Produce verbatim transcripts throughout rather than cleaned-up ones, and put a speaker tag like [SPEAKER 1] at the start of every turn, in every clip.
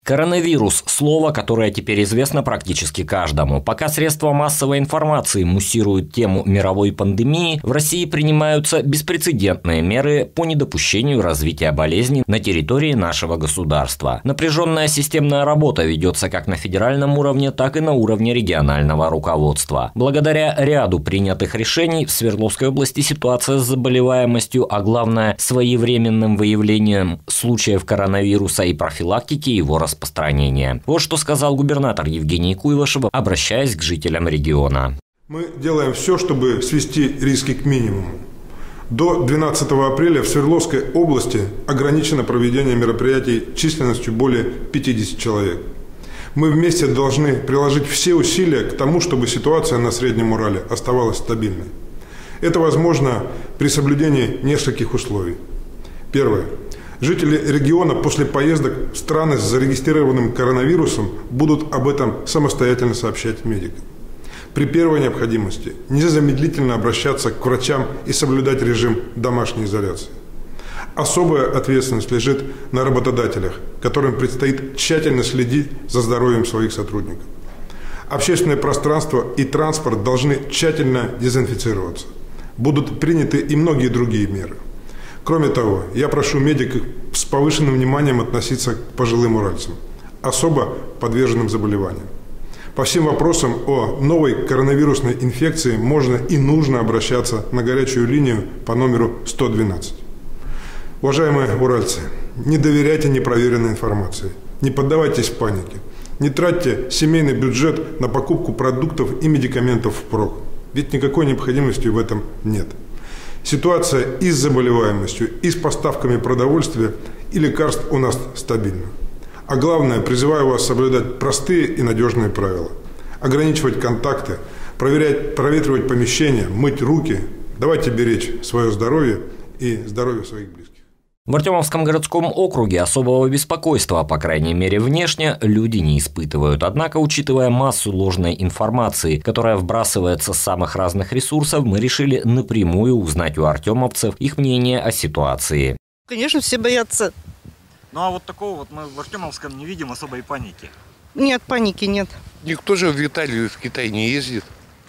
[SPEAKER 1] Коронавирус – слово, которое теперь известно практически каждому. Пока средства массовой информации муссируют тему мировой пандемии, в России принимаются беспрецедентные меры по недопущению развития болезни на территории нашего государства. Напряженная системная работа ведется как на федеральном уровне, так и на уровне регионального руководства. Благодаря ряду принятых решений в Свердловской области ситуация с заболеваемостью, а главное – своевременным выявлением случаев коронавируса и профилактики его распространения. распространения. Вот что сказал губернатор Евгений Куйвашев, обращаясь к жителям региона.
[SPEAKER 2] Мы делаем все, чтобы свести риски к минимуму. До двенадцатого апреля в Свердловской области ограничено проведение мероприятий численностью более пятидесяти человек. Мы вместе должны приложить все усилия к тому, чтобы ситуация на Среднем Урале оставалась стабильной. Это возможно при соблюдении нескольких условий. Первое. Жители региона после поездок в страны с зарегистрированным коронавирусом будут об этом самостоятельно сообщать медикам. При первой необходимости незамедлительно обращаться к врачам и соблюдать режим домашней изоляции. Особая ответственность лежит на работодателях, которым предстоит тщательно следить за здоровьем своих сотрудников. Общественное пространство и транспорт должны тщательно дезинфицироваться. Будут приняты и многие другие меры. Кроме того, я прошу медиков с повышенным вниманием относиться к пожилым уральцам, особо подверженным заболеваниям. По всем вопросам о новой коронавирусной инфекции можно и нужно обращаться на горячую линию по номеру сто двенадцать. Уважаемые уральцы, не доверяйте непроверенной информации, не поддавайтесь панике, не тратьте семейный бюджет на покупку продуктов и медикаментов впрок, ведь никакой необходимости в этом нет. Ситуация и с заболеваемостью, и с поставками продовольствия и лекарств у нас стабильна. А главное, призываю вас соблюдать простые и надежные правила. Ограничивать контакты, проверять, проветривать помещения, мыть руки. Давайте беречь свое здоровье и здоровье своих близких.
[SPEAKER 1] В Артемовском городском округе особого беспокойства, по крайней мере внешне, люди не испытывают. Однако, учитывая массу ложной информации, которая вбрасывается с самых разных ресурсов, мы решили напрямую узнать у артемовцев их мнение о ситуации.
[SPEAKER 3] Конечно, все боятся.
[SPEAKER 4] Ну а вот такого вот мы в Артемовском не видим особой паники.
[SPEAKER 3] Нет, паники нет.
[SPEAKER 5] Никто же в Италию, в Китай не ездит.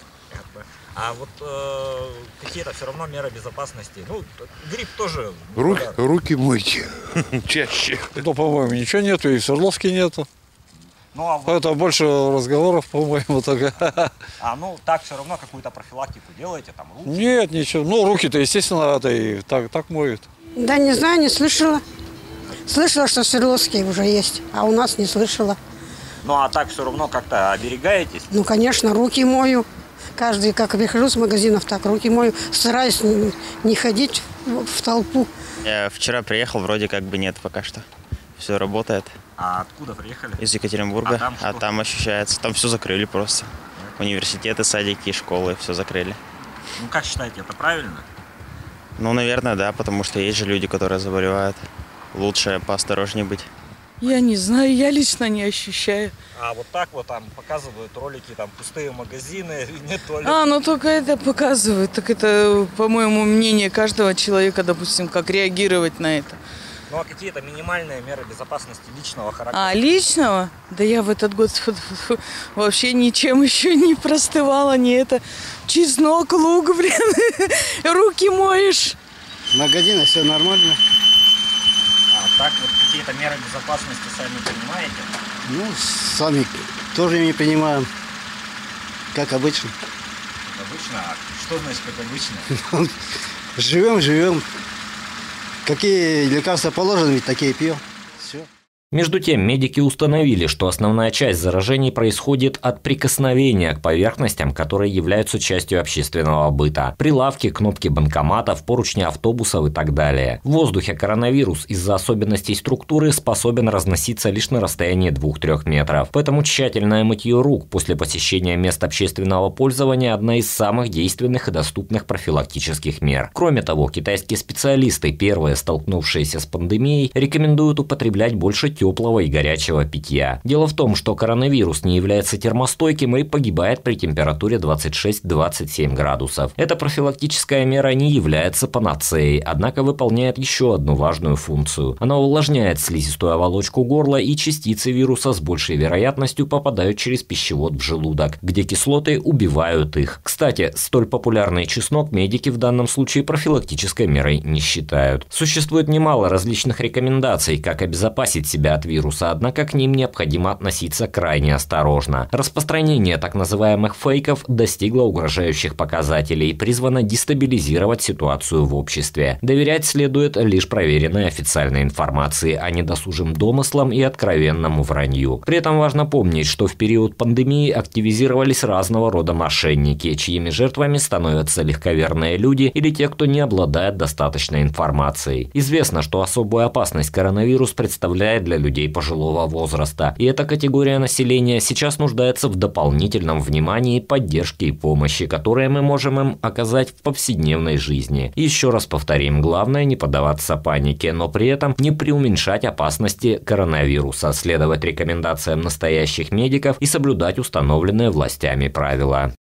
[SPEAKER 4] А вот э, какие-то все равно меры безопасности. Ну, грипп тоже.
[SPEAKER 5] Руки, руки мойте чаще.
[SPEAKER 6] Ну, по-моему, ничего нету, и в Свердловске нету.
[SPEAKER 4] Ну, а вот...
[SPEAKER 6] Это больше разговоров, по-моему, только.
[SPEAKER 4] А ну так все равно какую-то профилактику делаете там? Руки?
[SPEAKER 6] Нет, ничего. Ну, руки-то, естественно, это и так, так моют.
[SPEAKER 7] Да не знаю, не слышала. Слышала, что в Свердловске уже есть, а у нас не слышала.
[SPEAKER 4] Ну, а так все равно как-то оберегаетесь?
[SPEAKER 7] Ну, конечно, руки мою. Каждый, как прихожу с магазинов, так руки мою. Стараюсь не ходить в толпу.
[SPEAKER 8] Я вчера приехал, вроде как бы нет пока что. Все работает.
[SPEAKER 4] А откуда приехали?
[SPEAKER 8] Из Екатеринбурга.
[SPEAKER 4] А там,
[SPEAKER 8] а там ощущается. Там все закрыли просто. Университеты, садики, школы, все закрыли.
[SPEAKER 4] Ну, как считаете, это правильно?
[SPEAKER 8] Ну, наверное, да, потому что есть же люди, которые заболевают. Лучше поосторожнее быть.
[SPEAKER 9] Я не знаю, я лично не ощущаю.
[SPEAKER 4] А вот так вот там показывают ролики, там пустые магазины, нет туалетов.
[SPEAKER 9] А, ну только это показывают. Так это, по-моему, мнение каждого человека, допустим, как реагировать на это.
[SPEAKER 4] Ну а какие-то минимальные меры безопасности личного характера?
[SPEAKER 9] А, личного? Да я в этот год вообще ничем еще не простывала, не это. Чеснок, лук, блин, руки моешь.
[SPEAKER 10] В магазине все нормально.
[SPEAKER 4] А так вот какие-то меры безопасности сами принимаете?
[SPEAKER 10] Ну, сами тоже не принимаем, как обычно.
[SPEAKER 4] Как обычно? А что значит как обычно?
[SPEAKER 10] Живем, живем. Какие лекарства положены, ведь такие пьем. Все.
[SPEAKER 1] Между тем, медики установили, что основная часть заражений происходит от прикосновения к поверхностям, которые являются частью общественного быта. Прилавки, кнопки банкоматов, поручни автобусов и так далее. В воздухе коронавирус из-за особенностей структуры способен разноситься лишь на расстоянии двух-трёх метров. Поэтому тщательное мытье рук после посещения мест общественного пользования – одна из самых действенных и доступных профилактических мер. Кроме того, китайские специалисты, первые столкнувшиеся с пандемией, рекомендуют употреблять больше теплого и горячего питья. Дело в том, что коронавирус не является термостойким и погибает при температуре двадцать шесть — двадцать семь градусов. Эта профилактическая мера не является панацеей, однако выполняет еще одну важную функцию. Она увлажняет слизистую оболочку горла, и частицы вируса с большей вероятностью попадают через пищевод в желудок, где кислоты убивают их. Кстати, столь популярный чеснок медики в данном случае профилактической мерой не считают. Существует немало различных рекомендаций, как обезопасить себя от вируса, однако к ним необходимо относиться крайне осторожно. Распространение так называемых фейков достигло угрожающих показателей и призвано дестабилизировать ситуацию в обществе. Доверять следует лишь проверенной официальной информации, а не досужим домыслам и откровенному вранью. При этом важно помнить, что в период пандемии активизировались разного рода мошенники, чьими жертвами становятся легковерные люди или те, кто не обладает достаточной информацией. Известно, что особую опасность коронавирус представляет для людей пожилого возраста, и эта категория населения сейчас нуждается в дополнительном внимании, поддержке и помощи, которые мы можем им оказать в повседневной жизни. И еще раз повторим, главное не поддаваться панике, но при этом не преуменьшать опасности коронавируса, следовать рекомендациям настоящих медиков и соблюдать установленные властями правила.